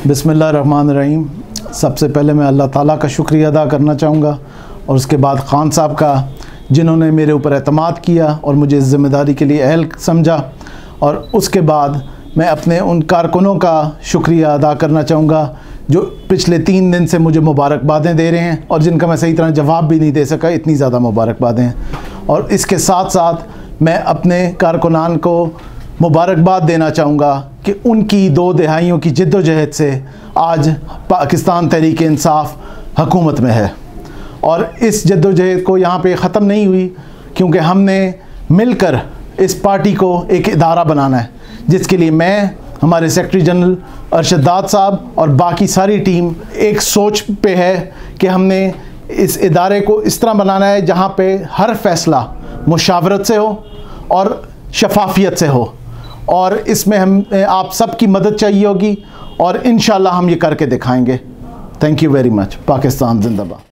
बिस्मिल्लाहिर्रहमानिर्रहीम। सबसे पहले मैं अल्लाह ताला का शुक्रिया अदा करना चाहूँगा और उसके बाद ख़ान साहब का, जिन्होंने मेरे ऊपर एतमाद किया और मुझे इस ज़िम्मेदारी के लिए अहल समझा। और उसके बाद मैं अपने उन कारकुनों का शुक्रिया अदा करना चाहूँगा जो पिछले 3 दिन से मुझे मुबारकबादें दे रहे हैं और जिनका मैं सही तरह जवाब भी नहीं दे सका, इतनी ज़्यादा मुबारकबादें हैं। और इसके साथ साथ मैं अपने कारकुनान को मुबारकबाद देना चाहूँगा कि उनकी 2 दहाइयों की जिद्दोजहद से आज पाकिस्तान तहरीक-ए-इंसाफ हुकूमत में है। और इस जद्दोजहद को यहाँ पे ख़त्म नहीं हुई, क्योंकि हमने मिलकर इस पार्टी को एक इदारा बनाना है, जिसके लिए मैं, हमारे सेक्रेटरी जनरल अरशदाद साहब और बाकी सारी टीम एक सोच पे है कि हमने इस इदारे को इस तरह बनाना है जहाँ पे हर फैसला मुशावरत से हो और शफाफियत से हो। और इसमें हम आप सबकी मदद चाहिए होगी और इंशाल्लाह हम ये करके दिखाएंगे। Thank you very much. Pakistan जिंदाबाद।